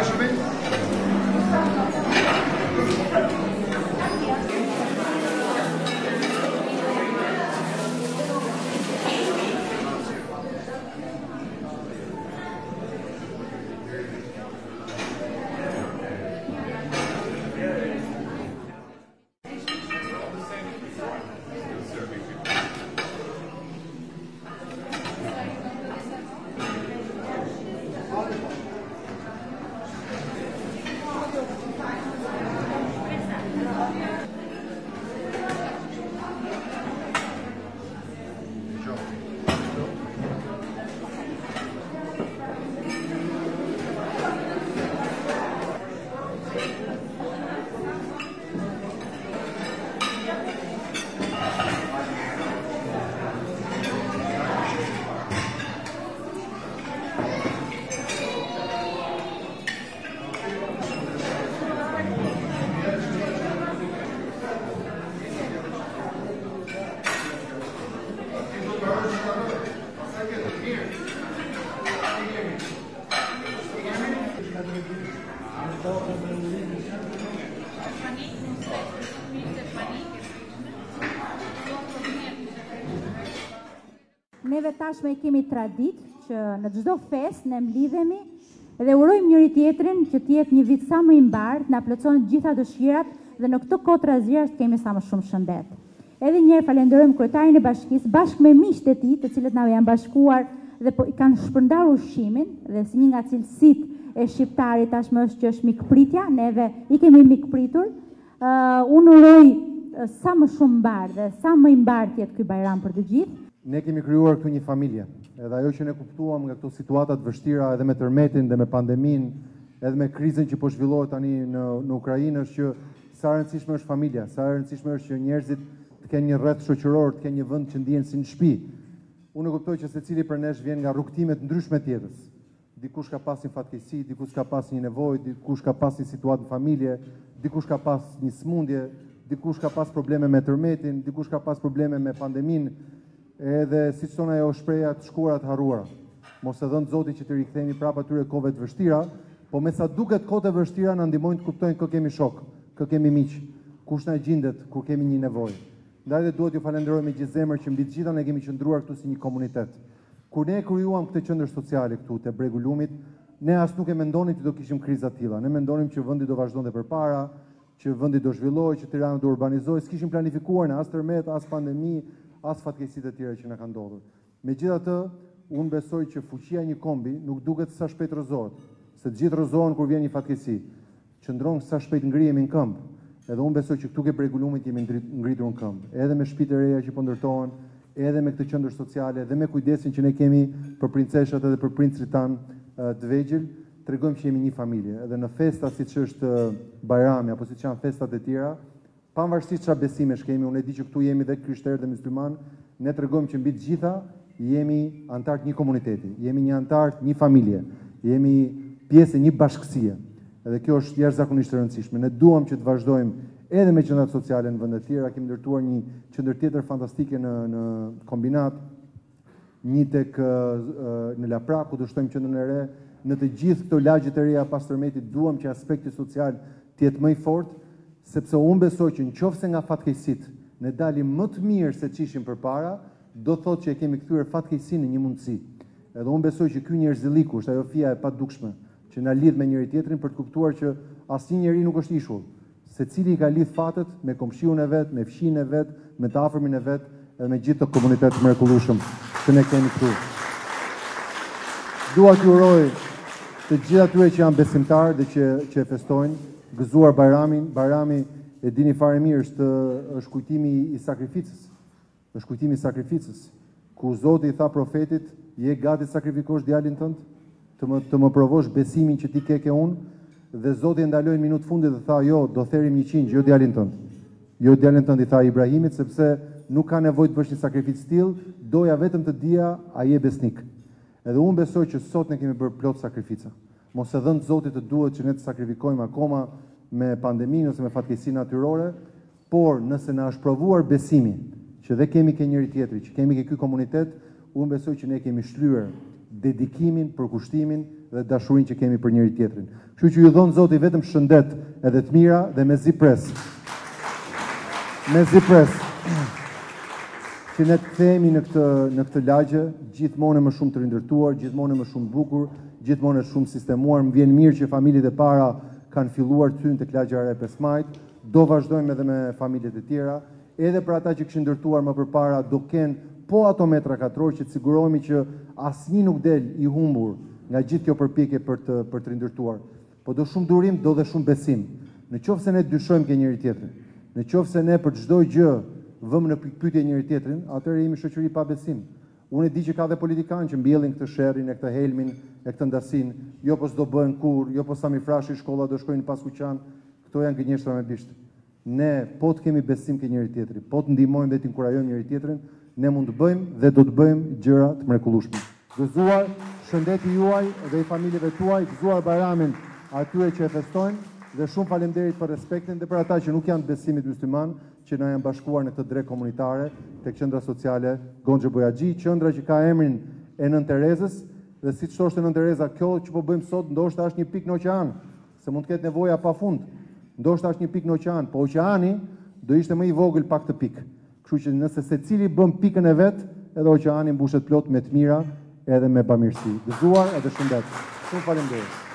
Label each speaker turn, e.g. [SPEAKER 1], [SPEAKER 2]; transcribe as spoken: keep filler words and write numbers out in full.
[SPEAKER 1] Neve tashme kemi traditë që në çdo festë ne mlidhemi dhe urojmë njëri tjetrin që të jetë një vit sa më i mbartë, na plotësojnë të gjitha dëshirat dhe në këtë kohë trazirash të kemi sa më shumë shëndet. Edhe një herë falenderojmë kryetarin e bashkisë bashkë me miqtë e tij, të cilët na janë bashkuar dhe po i kanë shpërndar ushqimin dhe si një nga cilësitë e shqiptarit tashmë është që është mikpritja, neve i kemi mikpritur. Uh, unë uroj uh, sa më shumë mbar dhe sa më i mbartë jetë ky bajram për të gjithë.
[SPEAKER 2] Ne kemi krijuar këtu një familje, edhe ajo që ne kuptuam nga këto situata të vështira edhe me tërmetin dhe me pandemin, edhe me krizën që po zhvillohet tani në, në Ukrainë, është që sa e rëndësishme është familja, sa e rëndësishme është që njerëzit të kenë një rreth shoqëror, të kenë një vend që ndihen si në shtëpi. Unë kuptoj që secili për nesh vjen nga rrugtime të ndryshme të jetës. Dikush ka pas një fatkeqësi, dikush ka pas një nevojë, dikush ka pas një situatë në familje, dikush ka pas një smundje, dikush ka pas probleme me tërmetin, dikush ka pas probleme me pandeminë. Edhe si çon ajo shpreha të shkuara të harruara. Mos e dhënë Zoti që të rikthehemi prapë atyre kohëve të vështira, po me sa duket kohët e vështira na ndihmojnë të kuptojnë kë kemi shok, kë kemi miq, kush na gjendet kur kemi një nevojë. Ndaj dhe duhet ju falenderoj me gjithë zemër që mbi të gjitha ne kemi qëndruar këtu si një komunitet. Kur ne krijuam këtë qendër sociale këtu te Bregu i Lumit, ne as nuk e mendonim që do kishim kriza të tilla. Ne mendonim që vendi do vazhdonte përpara, që vendi do zhvillohej, që Tirana do urbanizohej, s'kishim planifikuar ne as tërmet, as pandemi, as fatkeqësitë e tjera që na kanë ndodhur. Megjithatë, unë besoj që fuqia e një kombi nuk duket sa shpejt rrëzohet, se të gjithë rrëzohen kur vjen një fatkeqësi. Qëndron sa shpejt ngrihemi në këmbë. Edhe unë besoj që këtu ke Bregu i Lumit jemi ngritur në këmbë, edhe me shtëpitë e reja që po ndërtohen, edhe me këtë qendër sociale, edhe me kujdesin që ne kemi për princeshat edhe për princrit tan të vegjël, tregojmë që jemi një familje. Edhe në festa siç është Bajrami apo siç janë festat e tjera, pavarësisht çfarë besimesh kemi, unë e di që këtu jemi dhe krishterë dhe musliman, ne tregojmë që mbi të gjitha jemi antar të një komuniteti, jemi një antar të një familje, jemi pjesë e një bashkësie. Edhe kjo është jashtëzakonisht e rëndësishme. Ne duam që të vazhdojmë edhe me qendrat sociale në vende të tjera, kemi ndërtuar një qendër tjetër fantastike në në kombinat, një tek në Laprak, ku do shtojmë qendrën e re, në të gjithë këto lagjet e reja pas tërmetit duam që aspekti social të jetë më i fortë, sepse unë besoj që nëse nga fatkeqësitë ne dalim më të mirë se ç'ishim përpara, do thotë që e kemi kthyer fatkeqësinë në një mundësi. Edhe unë besoj që ky njerëzilliku është ajo fija e padukshme që na lidh me njëri tjetrin për të kuptuar që asnjë njeri nuk është ishull. Secili i ka lidh fatet me komshiun e vet, me fshinë e vet, me të afërmin e vet, edhe me gjithë të komunitet të mrekullueshëm që ne kemi këtu. Dua t'ju uroj të gjithë atyre që janë besimtarë dhe që që e festojnë gëzuar Bajramin. Bajrami e dini fare mirë është është kujtimi i sakrificës. Është kujtimi i sakrificës, ku Zoti i tha profetit, je gati të sakrifikosh djalin tënd, të më të më provosh besimin që ti ke ke unë, dhe Zoti e ndaloi në minutë fundit dhe tha, jo, do therim një qindë, jo djalin tënd. Jo djalin tënd, i tha Ibrahimit, sepse nuk ka nevojë të bësh një sakrificë të tillë, doja vetëm të dija a je besnik. Edhe unë besoj që sot ne kemi bërë plot sakrifica. Mos e dhënë Zotit të duhet që ne të sakrifikojmë akoma me pandeminë ose me fatkeqësi natyrore, por nëse na është provuar besimi që dhe kemi ke njëri tjetri, që kemi ke ky komunitet, unë besoj që ne kemi shlyer dedikimin, përkushtimin dhe dashurinë që kemi për njëri tjetrin. Kështu që ju dhon Zoti vetëm shëndet edhe të mira dhe me zi pres. Me zi pres. Që ne të kthehemi në këtë në këtë lagje, gjithmonë më shumë të rindërtuar, gjithmonë më shumë bukur, gjithmonë shumë sistemuar. Më vjen mirë që familjet e para kanë filluar të hyjnë tek lagja e pesë majit. Do vazhdojmë edhe me familjet e tjera, edhe për ata që kishin ndërtuar më përpara do kenë po ato metra katror që të sigurohemi që asnjë nuk del i humbur nga gjithë kjo përpjekje për të për të rindërtuar. Po do shumë durim, do dhe shumë besim. Në qoftë se ne dyshojmë ke njëri tjetrin, në qoftë se ne për çdo gjë vëmë në pyetje njëri tjetrin, atëherë jemi shoqëri pa besim. Unë e di që ka dhe politikanë që mbjellin këtë sherrin, e këtë helmin, e këtë ndasin, jo po s'do bëhen kur, jo po sa mi frashi shkolla do shkojnë pas kuqan, këto janë gënjeshtra me bisht. Ne po të kemi besim ke njëri tjetri, po të ndihmojmë dhe të inkurajojmë njëri tjetrin, ne mund të bëjmë dhe do të bëjmë gjëra të mrekullueshme. Gëzuar shëndeti juaj dhe i familjeve tuaj, gëzuar Bajramin atyre që e festojnë dhe shumë faleminderit për respektin dhe për ata që nuk janë të besimit musliman që na janë bashkuar në këtë drek komunitare tek qendra sociale Gonxhe Bojaxhi, qendra që ka emrin e Nën Terezës dhe siç thoshte Nën Tereza, kjo që po bëjmë sot ndoshta është një pikë në oqean, se mund të ketë nevoja pafund. Ndoshta është një pikë në oqean, po oqeani do ishte më i vogël pa këtë pikë. Kështu që nëse secili bën pikën e vet, edhe oqeani mbushet plot me të mira edhe me bamirësi. Gëzuar edhe shëndet. Shumë faleminderit.